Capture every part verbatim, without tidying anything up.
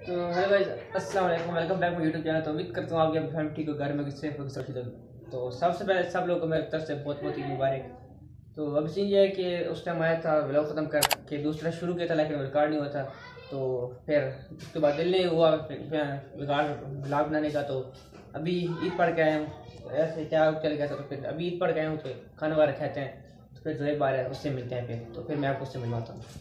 तो hello guys, अस्सलाम वालेकुम, welcome back my YouTube channel. तो उम्मीद करता हूँ आप आपकी फैमिली ठीक हो, घर में सेफ हो, सुरक्षित हो। तो सबसे पहले सब लोगों को मेरी तरफ से बहुत बहुत ईद मुबारक। तो अब सीन ये है कि उस टाइम आया था व्लॉग ख़त्म कर के दूसरा शुरू किया था, लेकिन रिकॉर्ड नहीं हुआ था। तो फिर उसके बाद दिल नहीं हुआ रिकॉर्ड व्लॉग बनाने का। तो अभी ईद पढ़ के आए हूँ, तो ऐसे क्या चल गया था। तो फिर अभी ईद पढ़ के आए हूँ, तो खाना वाना खाते हैं। तो फिर जो एक बार है उससे मिलते हैं। फिर तो फिर मैं आपको उससे मिलवाता हूँ।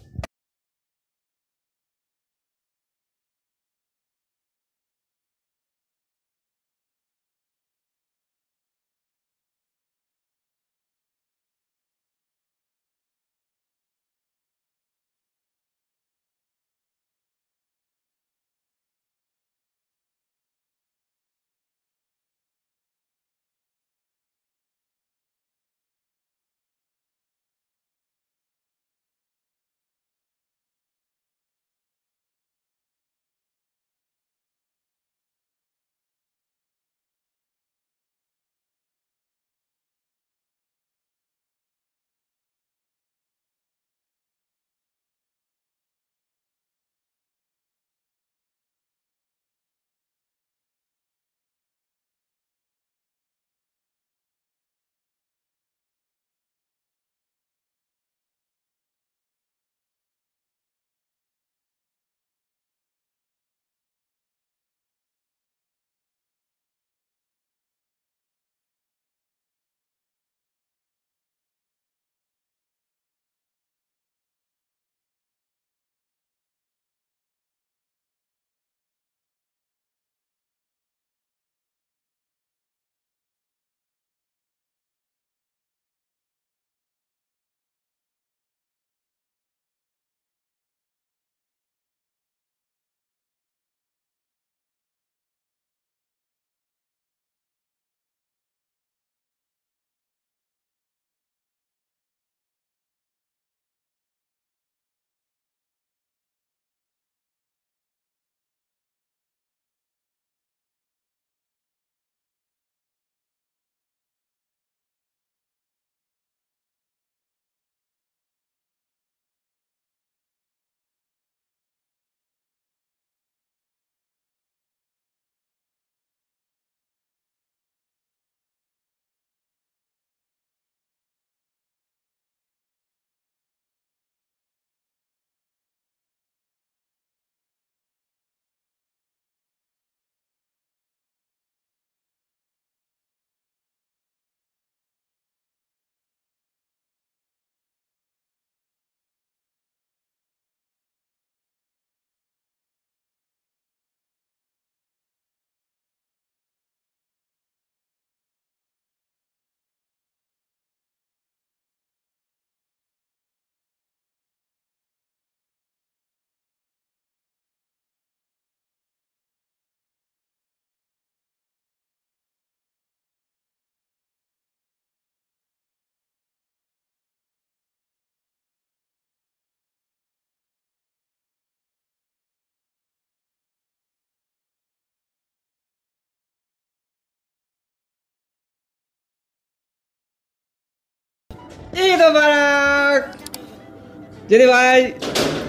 ईद मुबारक। जल्दी भाई।